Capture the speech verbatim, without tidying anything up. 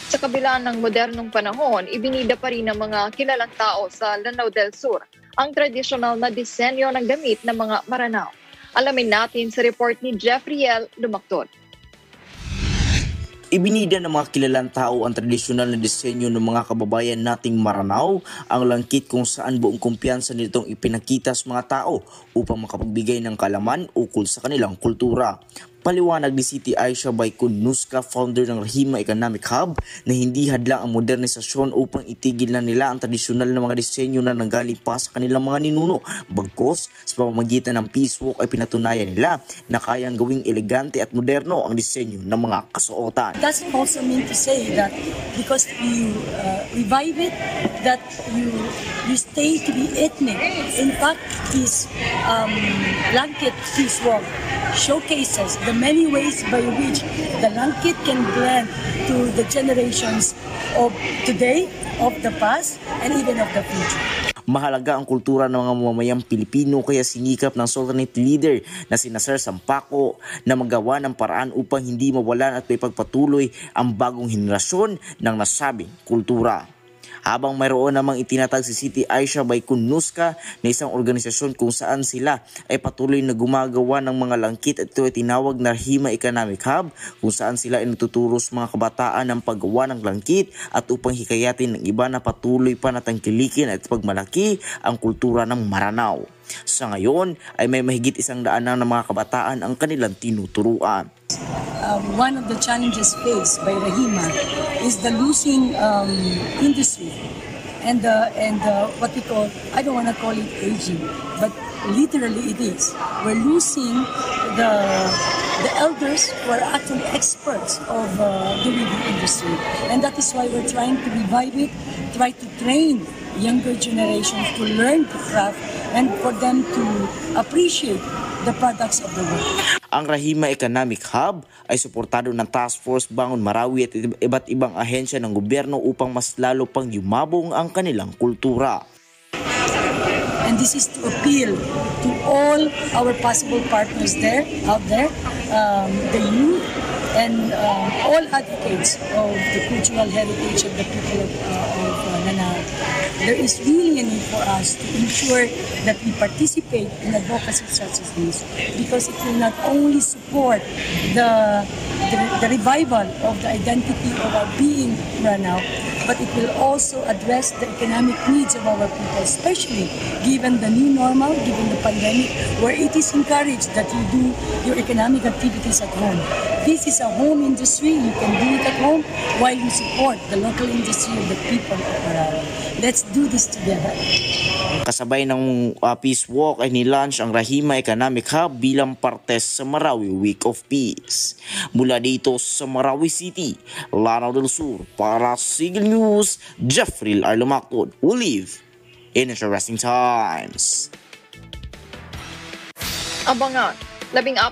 Sa kabila ng modernong panahon, ibinida pa rin ng mga kilalang tao sa Lanao del Sur ang tradisyonal na disenyo ng damit ng mga Maranao. Alamin natin sa report ni Jeffriel Lumacton. Ibinida ng mga kilalang tao ang tradisyonal na disenyo ng mga kababayan nating Maranao, ang langkit kung saan buong kumpiyansa nitong ipinakita sa mga tao upang makapagbigay ng kalaman ukol sa kanilang kultura. Paliwanag ni Siti Aisha Baykun Nuska, founder ng Rahima Economic Hub, na hindi hadlang ang modernisasyon upang itigil na nila ang tradisyonal na mga disenyo na nanggaling pa sa kanilang mga ninuno. Bagkus, sa pamamagitan ng Peace Walk ay pinatunayan nila na kayang gawing elegante at moderno ang disenyo ng mga kasuotan. It doesn't also mean to say that because you uh, revive it, that you you stay to be ethnic. In fact, this um, Langkit Peace Walk showcases the many ways by which the Langkit can blend to the generations of today, of the past, and even of the future. Mahalaga ang kultura ng mga mamamayang Pilipino, kaya sinikap ng Sultanate leader na sina Sir Sampaco na magawa ng paraan upang hindi mawalan at may pagpatuloy ang bagong henerasyon ng nasabing kultura. Habang mayroon namang itinatag si Siti Aisha Baykun Nuska na isang organisasyon kung saan sila ay patuloy na gumagawa ng mga langkit, at ito ay tinawag na Rahima Economic Hub, kung saan sila ay natuturo sa mga kabataan ng paggawa ng langkit at upang hikayatin ng iba na patuloy pa na tangkilikin at pagmalaki ang kultura ng Maranao. Sa ngayon ay may mahigit isang daan na ng mga kabataan ang kanilang tinuturuan. Uh, one of the challenges faced by Rahima is the losing um, industry and the, and the, what we call, I don't want to call it aging, but literally it is. We're losing the the elders who are actually experts of uh, the weaving industry, and that is why we're trying to revive it, try to train younger generations to learn the craft and for them to appreciate the products of the world. Ang Rahima Economic Hub ay suportado ng Task Force Bangon Marawi at iba't ibang ahensya ng gobyerno upang mas lalo pang yumabong ang kanilang kultura. And this is to appeal to all our possible partners there, out there, um, the youth, and um, all advocates of the cultural heritage of the people of, uh, of uh, Lanao. There is really a need for us to ensure that we participate in advocacy such as this, because it will not only support the, the, the revival of the identity of our being Lanao, but it will also address the economic needs of our people, especially given the new normal, given the pandemic, where it is encouraged that you do your economic activities at home. This is a home industry. You can do it at home while you support the local industry of the people of Marawi. Let's do this together. Kasabay ng uh, Peace Walk ay nilaunch ang Rahima Economic Hub bilang parte sa Marawi Week of Peace. Mula dito sa Marawi City, Lanao del Sur, para sa Sigil News, Jeffriel Lumacton. We live in interesting times. Abangan, labing